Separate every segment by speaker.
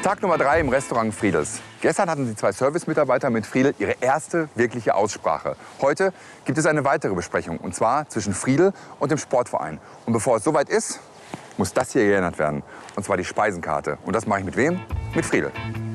Speaker 1: Tag Nummer 3 im Restaurant Friedels. Gestern hatten die 2 Service-Mitarbeiter mit Friedel ihre erste wirkliche Aussprache. Heute gibt es eine weitere Besprechung, und zwar zwischen Friedel und dem Sportverein. Und bevor es soweit ist, muss das hier geändert werden. Und zwar die Speisenkarte. Und das mache ich mit wem? Mit Friedel.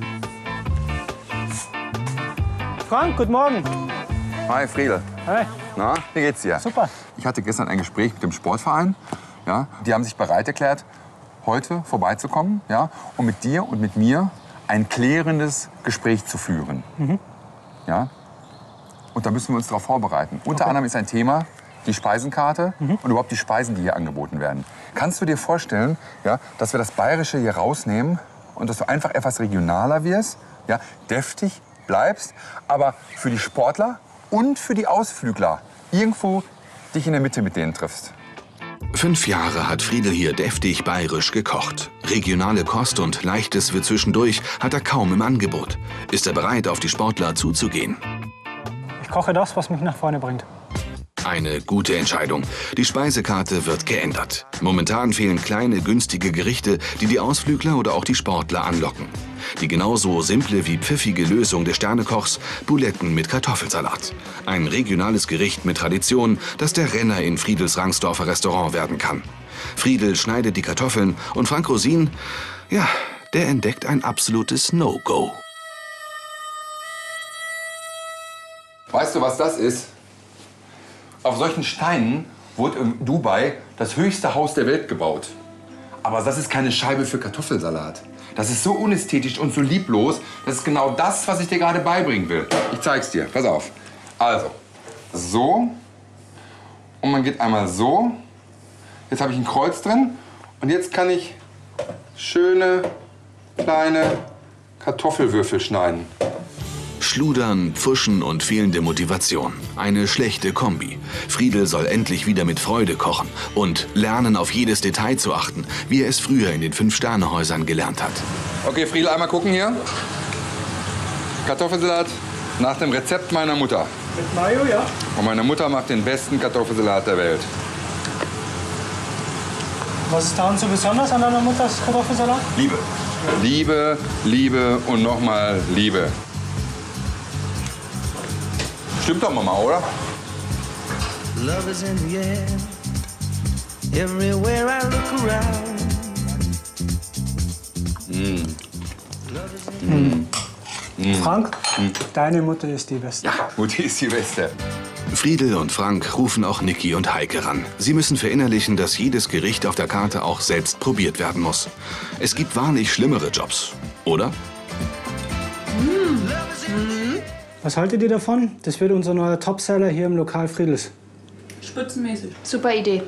Speaker 2: Frank, guten Morgen.
Speaker 1: Hi, Friedel.
Speaker 2: Hi.
Speaker 1: Na, wie geht's dir?
Speaker 2: Super.
Speaker 1: Ich hatte gestern ein Gespräch mit dem Sportverein. Ja, die haben sich bereit erklärt, heute vorbeizukommen, ja, um mit dir und mit mir ein klärendes Gespräch zu führen. Ja? Und da müssen wir uns darauf vorbereiten. Unter anderem ist ein Thema die Speisenkarte und überhaupt die Speisen, die hier angeboten werden. Kannst du dir vorstellen, ja, dass wir das Bayerische hier rausnehmen und dass du einfach etwas regionaler wirst, ja, deftig bleibst, aber für die Sportler und für die Ausflügler irgendwo dich in der Mitte mit denen triffst?
Speaker 3: 5 Jahre hat Friedel hier deftig bayerisch gekocht. Regionale Kost und Leichtes für zwischendurch hat er kaum im Angebot. Ist er bereit, auf die Sportler zuzugehen?
Speaker 2: Ich koche das, was mich nach vorne bringt.
Speaker 3: Eine gute Entscheidung. Die Speisekarte wird geändert. Momentan fehlen kleine, günstige Gerichte, die die Ausflügler oder auch die Sportler anlocken. Die genauso simple wie pfiffige Lösung des Sternekochs: Buletten mit Kartoffelsalat. Ein regionales Gericht mit Tradition, das der Renner in Friedels Rangsdorfer Restaurant werden kann. Friedel schneidet die Kartoffeln und Frank Rosin, ja, der entdeckt ein absolutes No-Go.
Speaker 1: Weißt du, was das ist? Auf solchen Steinen wurde in Dubai das höchste Haus der Welt gebaut. Aber das ist keine Scheibe für Kartoffelsalat. Das ist so unästhetisch und so lieblos. Das ist genau das, was ich dir gerade beibringen will. Ich zeig's dir. Pass auf. Also, so. Und man geht einmal so. Jetzt habe ich ein Kreuz drin. Und jetzt kann ich schöne, kleine Kartoffelwürfel schneiden.
Speaker 3: Schludern, Pfuschen und fehlende Motivation. Eine schlechte Kombi. Friedel soll endlich wieder mit Freude kochen und lernen, auf jedes Detail zu achten, wie er es früher in den 5-Sterne-Häusern gelernt hat.
Speaker 1: Okay, Friedel, einmal gucken hier. Kartoffelsalat nach dem Rezept meiner Mutter.
Speaker 2: Mit Mayo, ja.
Speaker 1: Und meine Mutter macht den besten Kartoffelsalat der Welt.
Speaker 2: Was ist daran so besonders an deiner Mutters Kartoffelsalat?
Speaker 1: Liebe. Liebe, Liebe und nochmal Liebe. Stimmt doch, Mama, oder?
Speaker 4: Love is in the air. Everywhere I look around.
Speaker 2: Frank, deine Mutter ist die Beste.
Speaker 1: Ja, Mutti ist die Beste.
Speaker 3: Friedel und Frank rufen auch Niki und Heike ran. Sie müssen verinnerlichen, dass jedes Gericht auf der Karte auch selbst probiert werden muss. Es gibt wahrlich schlimmere Jobs, oder?
Speaker 2: Was haltet ihr davon? Das wird unser neuer Topseller hier im Lokal Friedels.
Speaker 5: Spitzenmäßig. Super Idee.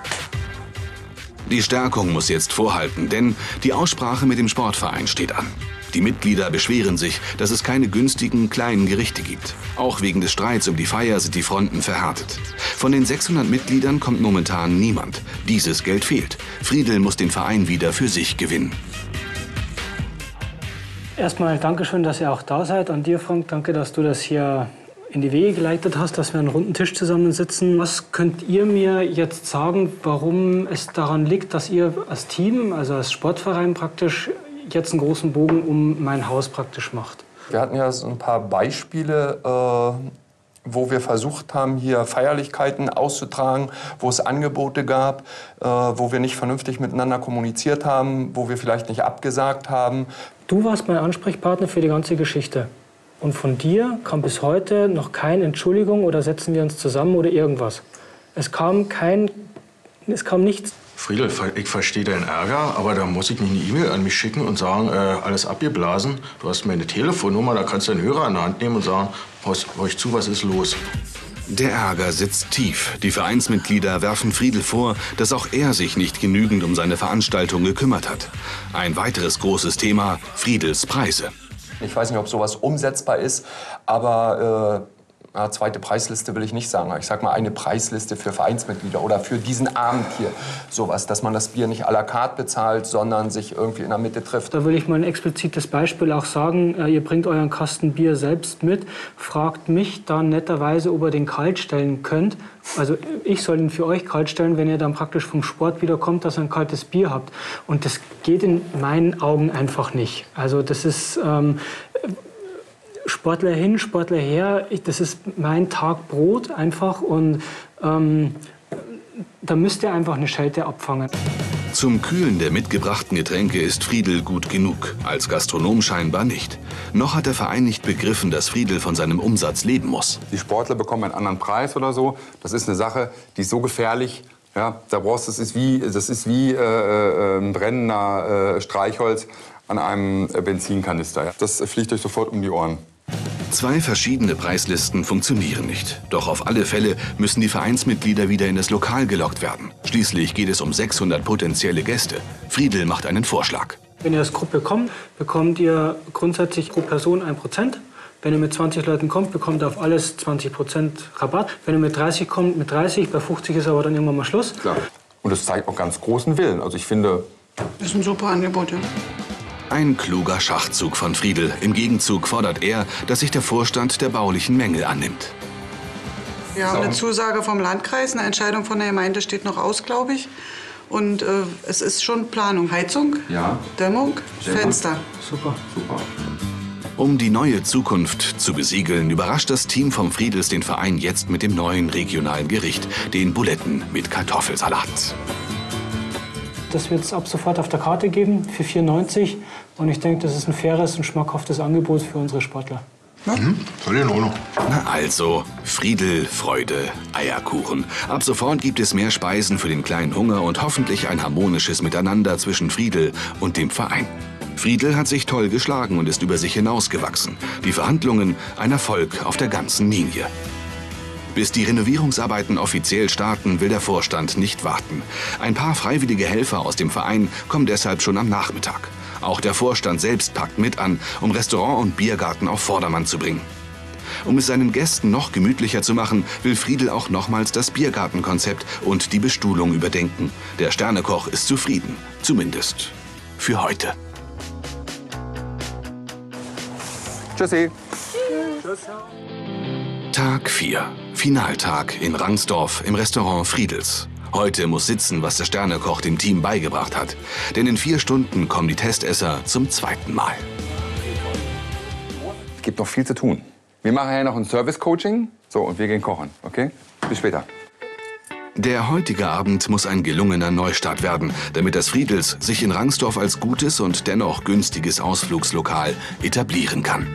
Speaker 3: Die Stärkung muss jetzt vorhalten, denn die Aussprache mit dem Sportverein steht an. Die Mitglieder beschweren sich, dass es keine günstigen, kleinen Gerichte gibt. Auch wegen des Streits um die Feier sind die Fronten verhärtet. Von den 600 Mitgliedern kommt momentan niemand. Dieses Geld fehlt. Friedel muss den Verein wieder für sich gewinnen.
Speaker 2: Erstmal Dankeschön, dass ihr auch da seid. An dir, Frank, danke, dass du das hier in die Wege geleitet hast, dass wir an einem runden Tisch zusammensitzen. Was könnt ihr mir jetzt sagen, warum es daran liegt, dass ihr als Team, also als Sportverein praktisch, jetzt einen großen Bogen um mein Haus praktisch macht?
Speaker 6: Wir hatten ja so ein paar Beispiele, wo wir versucht haben, hier Feierlichkeiten auszutragen, wo es Angebote gab, wo wir nicht vernünftig miteinander kommuniziert haben, wo wir vielleicht nicht abgesagt haben.
Speaker 2: Du warst mein Ansprechpartner für die ganze Geschichte. Und von dir kam bis heute noch keine Entschuldigung oder setzen wir uns zusammen oder irgendwas. Es kam nichts.
Speaker 7: Friedel, ich verstehe deinen Ärger, aber da muss ich nicht eine E-Mail an mich schicken und sagen, alles abgeblasen. Du hast meine Telefonnummer, da kannst du einen Hörer in der Hand nehmen und sagen, hör ich zu, was ist los?
Speaker 3: Der Ärger sitzt tief. Die Vereinsmitglieder werfen Friedel vor, dass auch er sich nicht genügend um seine Veranstaltung gekümmert hat. Ein weiteres großes Thema: Friedels Preise.
Speaker 6: Ich weiß nicht, ob sowas umsetzbar ist, aber Ja, zweite Preisliste will ich nicht sagen. Ich sag mal eine Preisliste für Vereinsmitglieder oder für diesen Abend hier. Sowas, dass man das Bier nicht à la carte bezahlt, sondern sich irgendwie in der Mitte trifft.
Speaker 2: Da will ich mal ein explizites Beispiel auch sagen. Ihr bringt euren Kasten Bier selbst mit, fragt mich dann netterweise, ob ihr den kalt stellen könnt. Also ich soll ihn für euch kalt stellen, wenn ihr dann praktisch vom Sport wiederkommt, dass ihr ein kaltes Bier habt. Und das geht in meinen Augen einfach nicht. Also das ist Sportler hin, Sportler her, das ist mein Tag Brot einfach und da müsst ihr einfach eine Schelte abfangen.
Speaker 3: Zum Kühlen der mitgebrachten Getränke ist Friedl gut genug, als Gastronom scheinbar nicht. Noch hat der Verein nicht begriffen, dass Friedl von seinem Umsatz leben muss.
Speaker 1: Die Sportler bekommen einen anderen Preis oder so. Das ist eine Sache, die ist so gefährlich. Ja, da brauchst, das ist wie ein brennender Streichholz an einem Benzinkanister. Ja. Das fliegt euch sofort um die Ohren.
Speaker 3: 2 verschiedene Preislisten funktionieren nicht. Doch auf alle Fälle müssen die Vereinsmitglieder wieder in das Lokal gelockt werden. Schließlich geht es um 600 potenzielle Gäste. Friedl macht einen Vorschlag.
Speaker 2: Wenn ihr als Gruppe kommt, bekommt ihr grundsätzlich pro Person 1%. Wenn ihr mit 20 Leuten kommt, bekommt ihr auf alles 20% Rabatt. Wenn ihr mit 30 kommt, mit 30. Bei 50 ist aber dann irgendwann mal Schluss.
Speaker 1: Klar. Und das zeigt auch ganz großen Willen. Also ich finde...
Speaker 8: Das ist ein super Angebot, ja.
Speaker 3: Ein kluger Schachzug von Friedl. Im Gegenzug fordert er, dass sich der Vorstand der baulichen Mängel annimmt.
Speaker 8: Wir haben eine Zusage vom Landkreis, eine Entscheidung von der Gemeinde steht noch aus, glaube ich. Und es ist schon Planung. Heizung,
Speaker 1: Ja.
Speaker 8: Dämmung, Fenster.
Speaker 2: Super.
Speaker 1: Super.
Speaker 3: Um die neue Zukunft zu besiegeln, überrascht das Team vom Friedls den Verein jetzt mit dem neuen regionalen Gericht, den Buletten mit Kartoffelsalat.
Speaker 2: Das wird es ab sofort auf der Karte geben für 4,90 €. Und ich denke, das ist ein faires und schmackhaftes Angebot für unsere Sportler.
Speaker 7: Voll in Ordnung.
Speaker 3: Na also, Friedl, Freude, Eierkuchen. Ab sofort gibt es mehr Speisen für den kleinen Hunger und hoffentlich ein harmonisches Miteinander zwischen Friedl und dem Verein. Friedl hat sich toll geschlagen und ist über sich hinausgewachsen. Die Verhandlungen ein Erfolg auf der ganzen Linie. Bis die Renovierungsarbeiten offiziell starten, will der Vorstand nicht warten. Ein paar freiwillige Helfer aus dem Verein kommen deshalb schon am Nachmittag. Auch der Vorstand selbst packt mit an, um Restaurant und Biergarten auf Vordermann zu bringen. Um es seinen Gästen noch gemütlicher zu machen, will Friedl auch nochmals das Biergartenkonzept und die Bestuhlung überdenken. Der Sternekoch ist zufrieden, zumindest für heute.
Speaker 1: Tschüssi.
Speaker 3: Tag 4. Finaltag in Rangsdorf im Restaurant Friedls. Heute muss sitzen, was der Sternekoch dem Team beigebracht hat. Denn in 4 Stunden kommen die Testesser zum 2. Mal.
Speaker 1: Es gibt noch viel zu tun. Wir machen ja noch ein Service-Coaching. So, und wir gehen kochen, okay? Bis später.
Speaker 3: Der heutige Abend muss ein gelungener Neustart werden, damit das Friedls sich in Rangsdorf als gutes und dennoch günstiges Ausflugslokal etablieren kann.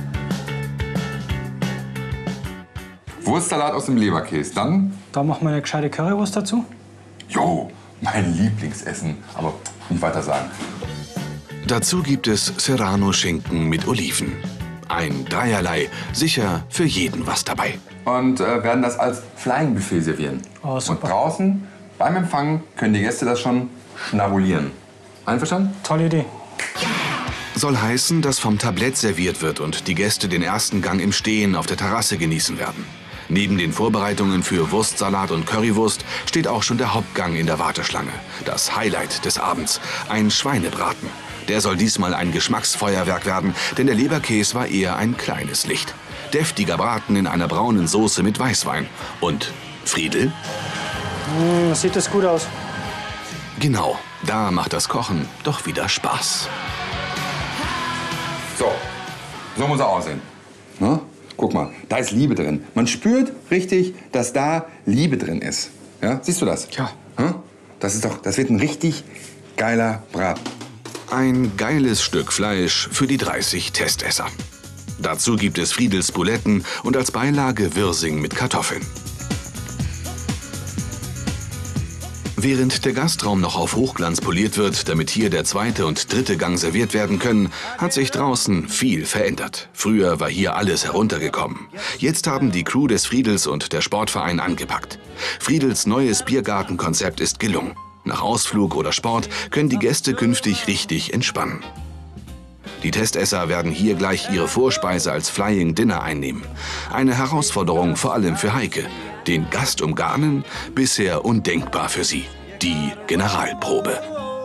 Speaker 1: Wurstsalat aus dem Leberkäse. Dann,
Speaker 2: Da machen wir eine gescheite Currywurst dazu.
Speaker 1: jo, mein Lieblingsessen. Aber nicht weiter sagen.
Speaker 3: Dazu gibt es Serrano-Schinken mit Oliven. Ein Dreierlei, sicher für jeden was dabei.
Speaker 1: Und werden das als Flying Buffet servieren.
Speaker 2: Oh, super.
Speaker 1: Und draußen beim Empfang können die Gäste das schon schnabulieren. Einverstanden?
Speaker 2: Tolle Idee.
Speaker 3: Soll heißen, dass vom Tablett serviert wird und die Gäste den ersten Gang im Stehen auf der Terrasse genießen werden. Neben den Vorbereitungen für Wurstsalat und Currywurst steht auch schon der Hauptgang in der Warteschlange. Das Highlight des Abends, ein Schweinebraten. Der soll diesmal ein Geschmacksfeuerwerk werden, denn der Leberkäse war eher ein kleines Licht. Deftiger Braten in einer braunen Soße mit Weißwein. Und Friedl?
Speaker 2: Sieht das gut aus.
Speaker 3: Genau, da macht das Kochen doch wieder Spaß.
Speaker 1: So muss er aussehen. Ne? Guck mal, da ist Liebe drin. Man spürt richtig, dass da Liebe drin ist. Ja? Siehst du das?
Speaker 2: Ja.
Speaker 1: Hm? Das wird ein richtig geiler Braten.
Speaker 3: Ein geiles Stück Fleisch für die 30 Testesser. Dazu gibt es Friedls Buletten und als Beilage Wirsing mit Kartoffeln. Während der Gastraum noch auf Hochglanz poliert wird, damit hier der 2. und 3. Gang serviert werden können, hat sich draußen viel verändert. Früher war hier alles heruntergekommen. Jetzt haben die Crew des Friedls und der Sportverein angepackt. Friedls neues Biergartenkonzept ist gelungen. Nach Ausflug oder Sport können die Gäste künftig richtig entspannen. Die Testesser werden hier gleich ihre Vorspeise als Flying Dinner einnehmen. Eine Herausforderung vor allem für Heike. Den Gast umgarnen, bisher undenkbar für sie. Die Generalprobe.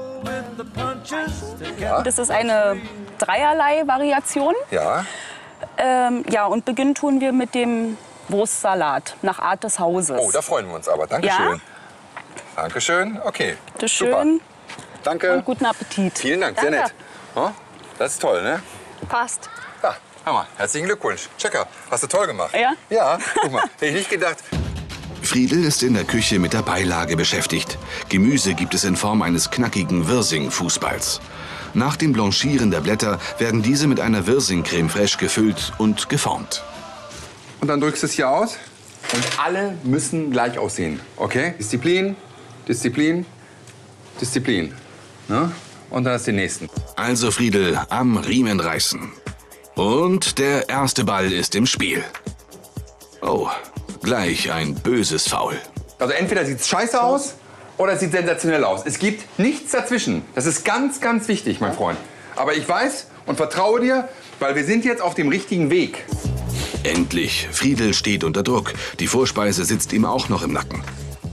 Speaker 9: Das ist eine Dreierlei-Variation.
Speaker 1: Ja.
Speaker 9: Ja, und beginnen tun wir mit dem Wurstsalat nach Art des Hauses.
Speaker 1: Oh, da freuen wir uns aber. Dankeschön.
Speaker 9: Ja?
Speaker 1: Dankeschön. Okay.
Speaker 9: Bitte
Speaker 1: Super.
Speaker 9: schön.
Speaker 1: Danke.
Speaker 9: Und guten Appetit.
Speaker 1: Vielen Dank, sehr
Speaker 9: Danke.
Speaker 1: nett. Oh, das ist toll, ne?
Speaker 9: Passt.
Speaker 1: Ja, Hammer. Herzlichen Glückwunsch. Checker, hast du toll gemacht.
Speaker 9: Ja?
Speaker 1: Ja, guck mal. Hätte ich nicht gedacht.
Speaker 3: Friedel ist in der Küche mit der Beilage beschäftigt. Gemüse gibt es in Form eines knackigen Wirsing-Fußballs. Nach dem Blanchieren der Blätter werden diese mit einer Wirsing-Creme fraiche gefüllt und geformt.
Speaker 1: Und dann drückst du es hier aus. Und alle müssen gleich aussehen. Okay? Disziplin, Disziplin, Disziplin. Ne? Und dann ist den nächsten.
Speaker 3: Also Friedel am Riemen reißen. Und der erste Ball ist im Spiel. Oh, gleich ein böses Foul.
Speaker 1: Also entweder sieht es scheiße aus oder es sieht sensationell aus. Es gibt nichts dazwischen. Das ist ganz, ganz wichtig, mein Freund. Aber ich weiß und vertraue dir, weil wir sind jetzt auf dem richtigen Weg.
Speaker 3: Endlich, Friedel steht unter Druck. Die Vorspeise sitzt ihm auch noch im Nacken.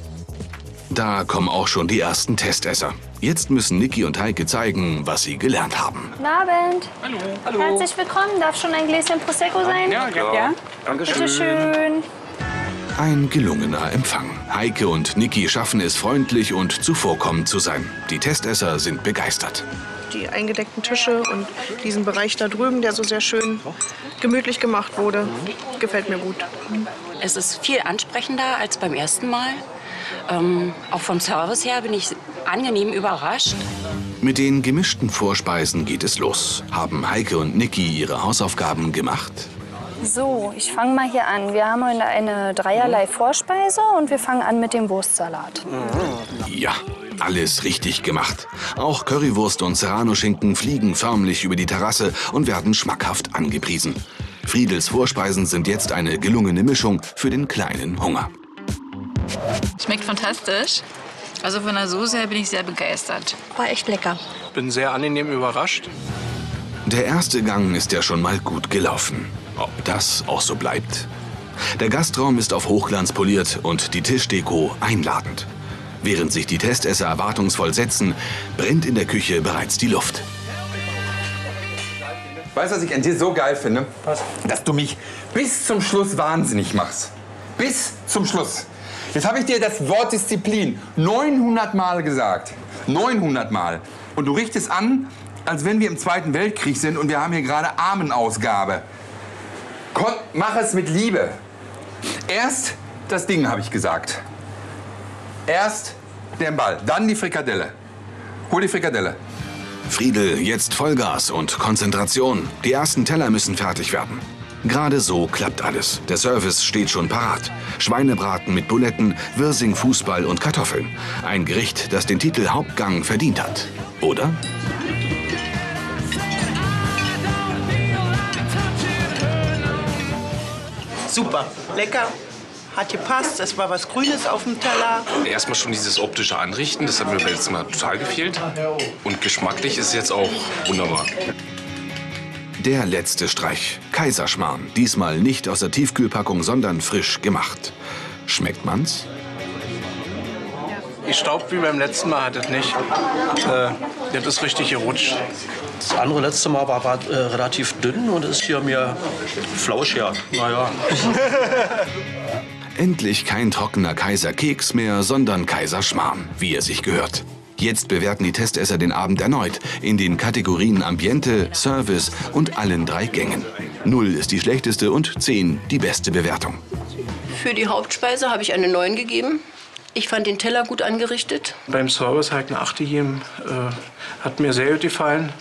Speaker 3: Da kommen auch schon die ersten Testesser. Jetzt müssen Niki und Heike zeigen, was sie gelernt haben.
Speaker 10: Guten Abend.
Speaker 1: Hallo.
Speaker 10: Herzlich willkommen. Darf schon ein Gläschen Prosecco sein?
Speaker 1: Ja, klar.
Speaker 9: Ja?
Speaker 1: Dankeschön.
Speaker 10: Bitte schön.
Speaker 3: Ein gelungener Empfang. Heike und Niki schaffen es, freundlich und zuvorkommend zu sein. Die Testesser sind begeistert.
Speaker 11: Die eingedeckten Tische und diesen Bereich da drüben, der so sehr schön gemütlich gemacht wurde, gefällt mir gut.
Speaker 12: Es ist viel ansprechender als beim ersten Mal. Auch vom Service her bin ich angenehm überrascht.
Speaker 3: Mit den gemischten Vorspeisen geht es los. Haben Heike und Niki ihre Hausaufgaben gemacht?
Speaker 10: So, ich fange mal hier an. Wir haben heute eine dreierlei Vorspeise und wir fangen an mit dem Wurstsalat.
Speaker 3: Ja, alles richtig gemacht. Auch Currywurst und Serrano-Schinken fliegen förmlich über die Terrasse und werden schmackhaft angepriesen. Friedels Vorspeisen sind jetzt eine gelungene Mischung für den kleinen Hunger.
Speaker 5: Schmeckt fantastisch. Also von der Soße her bin ich sehr begeistert.
Speaker 11: War echt lecker.
Speaker 13: Bin sehr angenehm überrascht.
Speaker 3: Der erste Gang ist ja schon mal gut gelaufen. Ob das auch so bleibt? Der Gastraum ist auf Hochglanz poliert und die Tischdeko einladend. Während sich die Testesser erwartungsvoll setzen, brennt in der Küche bereits die Luft.
Speaker 1: Weißt du, was ich an dir so geil finde? Was? Dass du mich bis zum Schluss wahnsinnig machst. Bis zum Schluss. Jetzt habe ich dir das Wort Disziplin 900 Mal gesagt. 900 Mal. Und du richtest an, als wenn wir im Zweiten Weltkrieg sind und wir haben hier gerade Armenausgabe. Komm, mach es mit Liebe. Erst das Ding, habe ich gesagt. Erst den Ball, dann die Frikadelle. Hol die Frikadelle.
Speaker 3: Friedel, jetzt Vollgas und Konzentration. Die ersten Teller müssen fertig werden. Gerade so klappt alles. Der Service steht schon parat. Schweinebraten mit Buletten, Wirsing, Fußball und Kartoffeln. Ein Gericht, das den Titel Hauptgang verdient hat. Oder?
Speaker 11: Super, lecker, hat gepasst, es war was Grünes auf dem Teller.
Speaker 13: Erstmal schon dieses optische Anrichten, das hat mir beim letzten Mal total gefehlt. Und geschmacklich ist es jetzt auch wunderbar.
Speaker 3: Der letzte Streich. Kaiserschmarrn. Diesmal nicht aus der Tiefkühlpackung, sondern frisch gemacht. Schmeckt man's?
Speaker 13: Gestaubt wie beim letzten Mal hat es nicht. Das ist richtig gerutscht.
Speaker 14: Das andere letzte Mal war relativ dünn und ist hier mir flauschiger. Naja.
Speaker 3: Endlich kein trockener Kaiserkeks mehr, sondern Kaiserschmarrn, wie er sich gehört. Jetzt bewerten die Testesser den Abend erneut in den Kategorien Ambiente, Service und allen 3 Gängen. 0 ist die schlechteste und 10 die beste Bewertung.
Speaker 12: Für die Hauptspeise habe ich eine 9 gegeben. Ich fand den Teller gut angerichtet.
Speaker 13: Beim Service habe ich eine 8 gegeben. Hat mir sehr gut gefallen.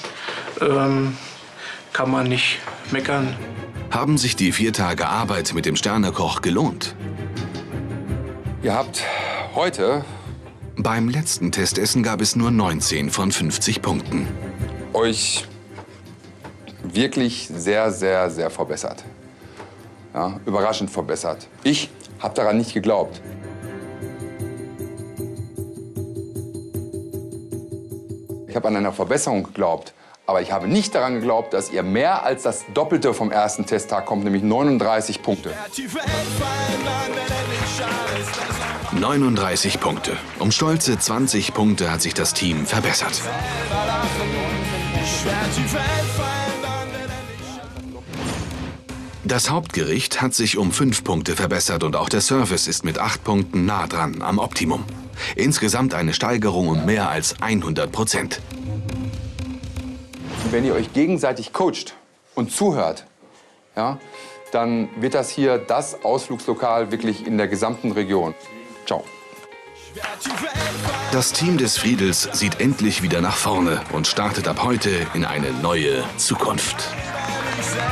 Speaker 13: Kann man nicht meckern.
Speaker 3: Haben sich die 4 Tage Arbeit mit dem Sternekoch gelohnt?
Speaker 1: Ihr habt heute...
Speaker 3: Beim letzten Testessen gab es nur 19 von 50 Punkten.
Speaker 1: Euch wirklich sehr, sehr, sehr verbessert. Ja, überraschend verbessert. Ich habe daran nicht geglaubt. Ich habe an einer Verbesserung geglaubt, Aber ich habe nicht daran geglaubt, dass ihr mehr als das Doppelte vom ersten Testtag kommt, nämlich 39 Punkte.
Speaker 3: 39 Punkte. Um stolze 20 Punkte hat sich das Team verbessert. Das Hauptgericht hat sich um 5 Punkte verbessert und auch der Service ist mit 8 Punkten nah dran am Optimum. Insgesamt eine Steigerung um mehr als 100%.
Speaker 1: Wenn ihr euch gegenseitig coacht und zuhört, ja, dann wird das hier das Ausflugslokal wirklich in der gesamten Region. Ciao.
Speaker 3: Das Team des Friedels sieht endlich wieder nach vorne und startet ab heute in eine neue Zukunft.